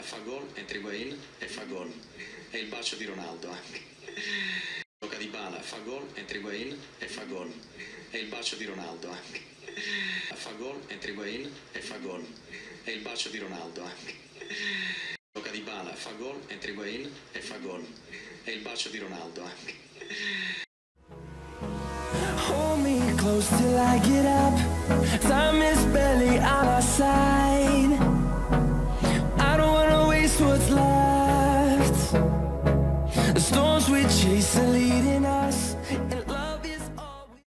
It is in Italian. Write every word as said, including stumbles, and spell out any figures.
fa gol, entra Higuain e fa gol. È il bacio di Ronaldo anche. Gioca Dybala, fa gol, entra Higuain e fa gol. È il bacio di Ronaldo anche. Fa gol, entra Higuain e fa gol. È il bacio di Ronaldo anche. Gioca Dybala, fa gol, entra Higuain e fa gol. È il bacio di Ronaldo anche. Hold me close till I get up. Time is better.